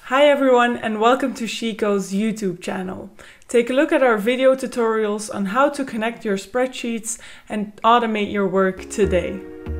Hi everyone and welcome to Sheetgo's YouTube channel. Take a look at our video tutorials on how to connect your spreadsheets and automate your work today.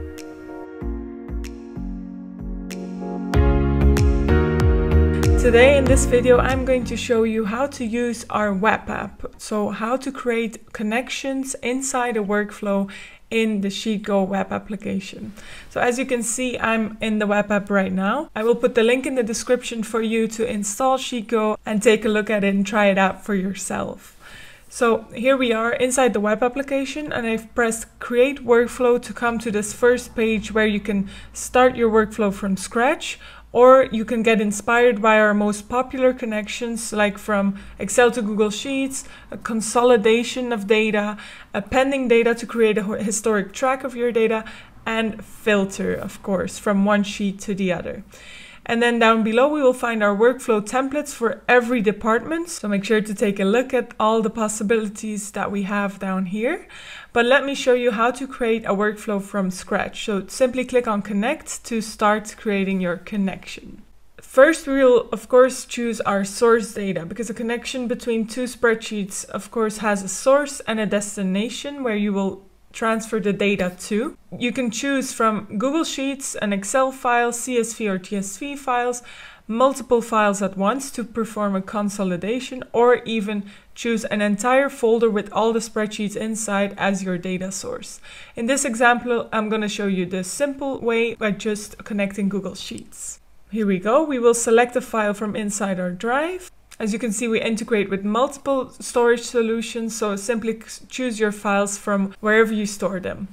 Today in this video I'm going to show you how to use our web app. So how to create connections inside a workflow in the Sheetgo web application. So as you can see, I'm in the web app right now. I will put the link in the description for you to install Sheetgo and take a look at it and try it out for yourself. So here we are inside the web application and I've pressed create workflow to come to this first page where you can start your workflow from scratch, or you can get inspired by our most popular connections, like from Excel to Google Sheets, a consolidation of data, appending data to create a historic track of your data, and filter, of course, from one sheet to the other. And then down below we will find our workflow templates for every department. So make sure to take a look at all the possibilities that we have down here. But let me show you how to create a workflow from scratch. So simply click on connect to start creating your connection. First, we will of course choose our source data, because a connection between two spreadsheets of course has a source and a destination where you will transfer the data to. You can choose from Google Sheets, an Excel file, CSV or TSV files, multiple files at once to perform a consolidation, or even choose an entire folder with all the spreadsheets inside as your data source. In this example, I'm going to show you the simple way by just connecting Google Sheets. Here we go. We will select a file from inside our drive. As you can see, we integrate with multiple storage solutions, so simply choose your files from wherever you store them.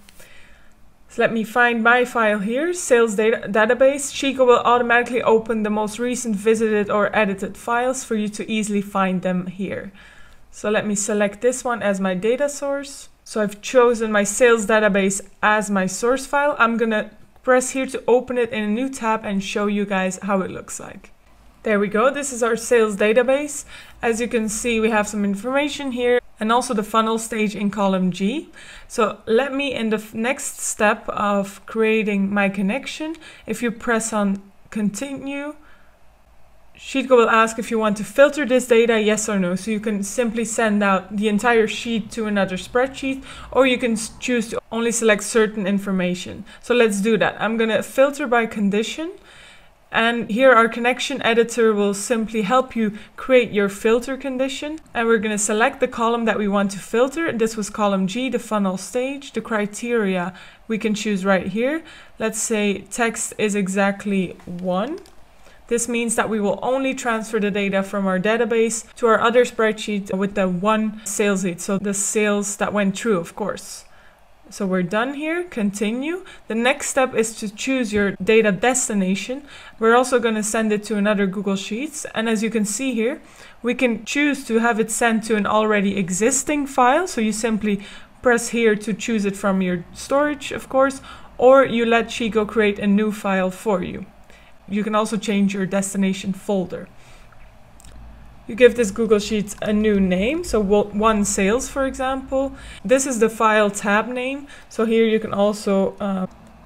So let me find my file here, sales database. Sheetgo will automatically open the most recent visited or edited files for you to easily find them here. So let me select this one as my data source. So I've chosen my sales database as my source file. I'm gonna press here to open it in a new tab and show you guys how it looks like. There we go, this is our sales database. As you can see, we have some information here and also the funnel stage in column G. So let me, in the next step of creating my connection, if you press on continue, Sheetgo will ask if you want to filter this data, yes or no. So you can simply send out the entire sheet to another spreadsheet, or you can choose to only select certain information. So let's do that. I'm gonna filter by condition. And here our connection editor will simply help you create your filter condition. And we're going to select the column that we want to filter. This was column G, the funnel stage. The criteria we can choose right here. Let's say text is exactly 1. This means that we will only transfer the data from our database to our other spreadsheet with the one sales lead. So the sales that went through, of course. So we're done here, continue. The next step is to choose your data destination. We're also going to send it to another Google Sheets. And as you can see here, we can choose to have it sent to an already existing file. So you simply press here to choose it from your storage, of course, or you let Sheetgo create a new file for you. You can also change your destination folder. You give this Google Sheets a new name, so one sales, for example. This is the file tab name, so here you can also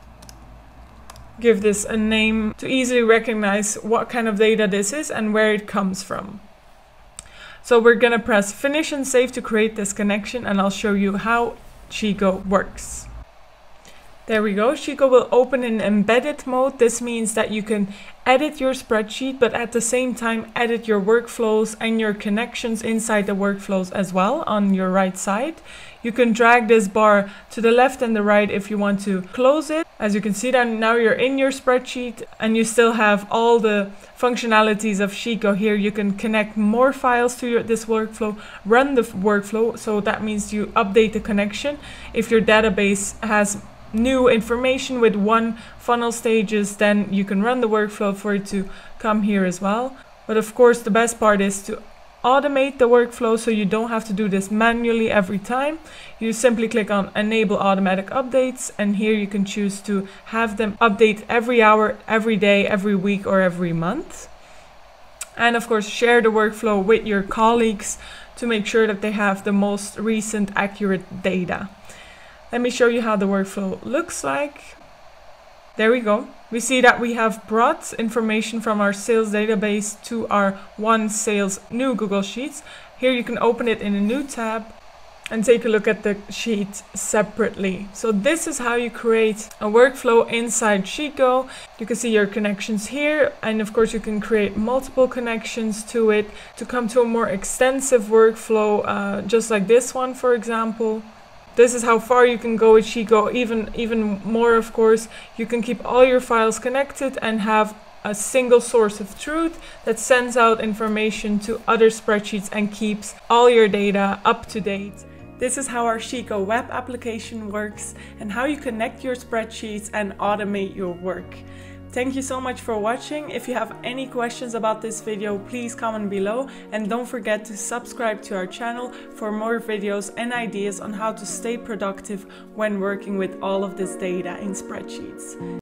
give this a name to easily recognize what kind of data this is and where it comes from. So we're gonna press finish and save to create this connection, and I'll show you how Sheetgo works. There we go, Sheetgo will open in embedded mode. This means that you can edit your spreadsheet, but at the same time edit your workflows and your connections inside the workflows as well on your right side. You can drag this bar to the left and the right if you want to close it. As you can see that now you're in your spreadsheet and you still have all the functionalities of Sheetgo here. You can connect more files to this workflow, run the workflow. So that means you update the connection. If your database has new information with one funnel stages, then you can run the workflow for it to come here as well. But of course the best part is to automate the workflow, so you don't have to do this manually every time. You simply click on enable automatic updates, and here you can choose to have them update every hour, every day, every week, or every month. And of course share the workflow with your colleagues to make sure that they have the most recent accurate data. Let me show you how the workflow looks like. There we go. We see that we have brought information from our sales database to our One Sales new Google Sheets. Here you can open it in a new tab and take a look at the sheet separately. So this is how you create a workflow inside Sheetgo. You can see your connections here, and of course you can create multiple connections to it to come to a more extensive workflow, just like this one, for example. This is how far you can go with Sheetgo. Even more, of course, you can keep all your files connected and have a single source of truth that sends out information to other spreadsheets and keeps all your data up to date. This is how our Sheetgo web application works and how you connect your spreadsheets and automate your work. Thank you so much for watching. If you have any questions about this video, please comment below, and don't forget to subscribe to our channel for more videos and ideas on how to stay productive when working with all of this data in spreadsheets.